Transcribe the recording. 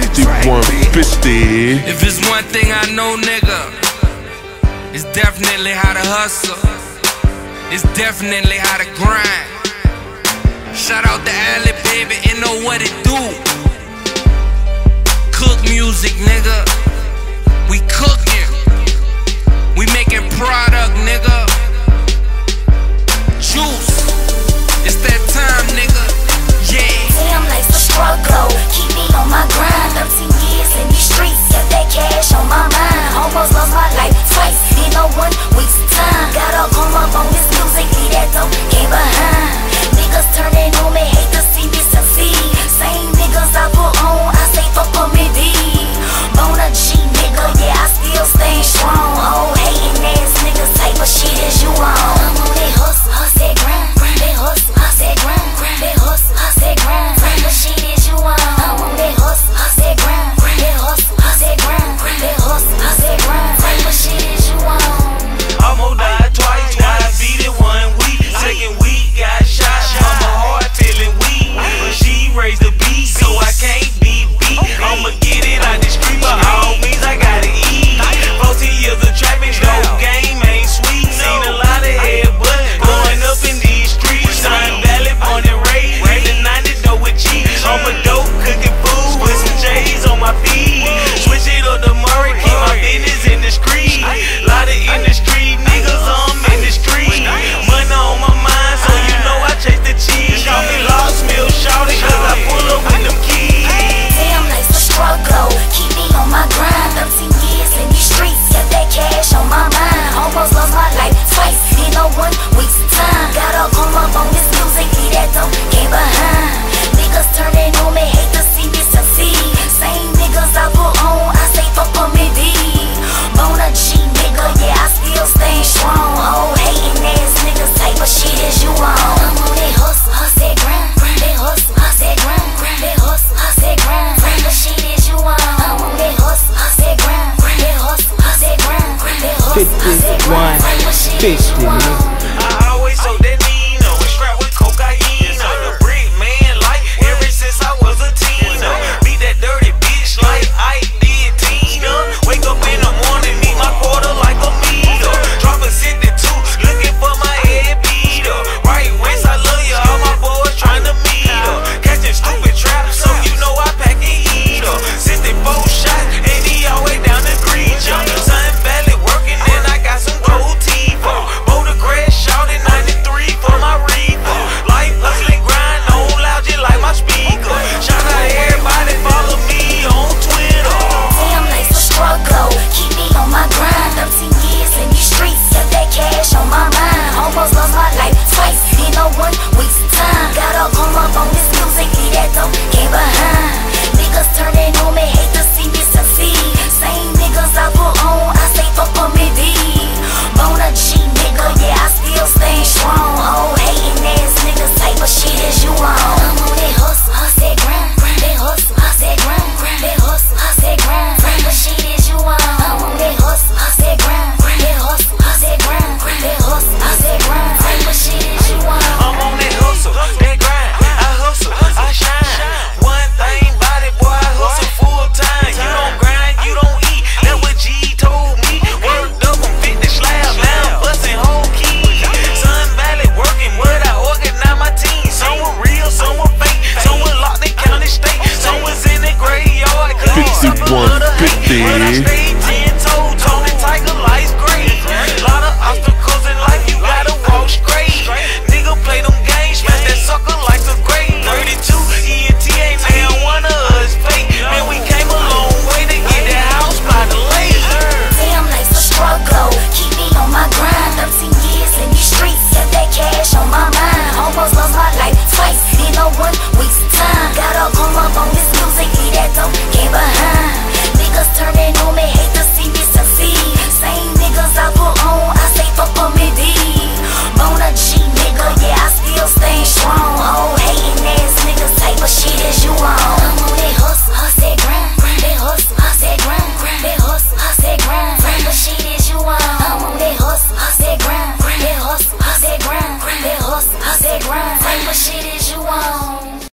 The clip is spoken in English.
5150. If it's one thing I know, nigga, it's definitely how to hustle. It's definitely how to grind. Shout out to Ali, baby, and know what it do. Cook music, nigga. We cooking. We making product, nigga. Juice. It's that time, nigga. Yeah. Damn, life's a struggle. Keep me on my grind. 13 years in these streets. Got that cash on my mind. Almost lost my life twice in a 1 week's time. Gotta come up on this music. Leave that dope came behind. Niggas turning on me, hate to see me succeed. Same niggas I put on, I say fuck on me B. Bone a G nigga, yeah, I still stay strong. Oh, hating ass niggas, type of shit is you on. I'm on that hustle, that grind. That hustle, that grind. That hustle, that grind. Type of shit is you on. I'm on that hustle, that grind. That hustle, that grind. That hustle, that grind. Type of shit is you on. Almost died twice, now I beat it 1 week. Second week, got shot. Mama hard feeling weak. She raised the beat, so I can't be beat. I'ma get it out the street, by all means I gotta eat. 14 years of trapping, no game ain't sweet. Seen a lot of headbutt going up in these streets. Sun Valley, born and raised, in the 90s, though with cheese. I'm a dope cooking food with some J's on my feet. Switch it up to Murray, keep my business in the street. Lot of in the street niggas, I'm in the street. Money on my mind, so you know I chase the cheese. Call me Lost Mill Shawty, cause I pull up with them keys. Damn, life's a struggle. Keep me on my grind. 13 years in these streets. Got that cash on my mind. Almost lost my life twice in a 1 week's time. Gotta come up on this music. Leave that dope came behind. Niggas turning on me, hate to see me succeed. Same niggas I put on, I say fuck on me B. Bone a G nigga, yeah, I still stay strong. Oh, hating ass niggas, type of shit is you on. I'm on that hustle, that grind. That hustle, that grind. That hustle, that grind. Type of shit is you on. I'm on that hustle, that grind. That hustle, that grind. That hustle, that grind. Type of shit is you on.